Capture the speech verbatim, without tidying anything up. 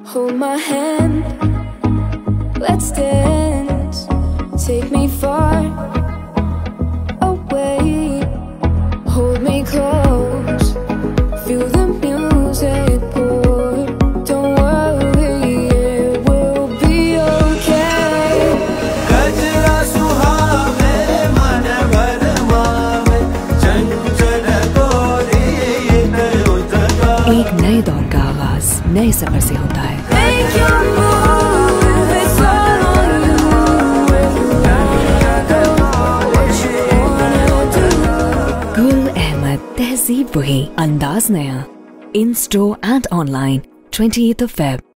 Hold my hand, let's dance. Take me far away. Hold me close, feel the music pour. Don't worry, it will be okay. Gajra suhave man varmave chanchal gori utaka. एक नए दौर का आगाज नए सफर से होता है। Make your move, it's all on you. Where you wanna go, what you wanna do. Gul Ahmed, तहजीब वही, अंदाज नया। In store and online, twenty eighth of Feb।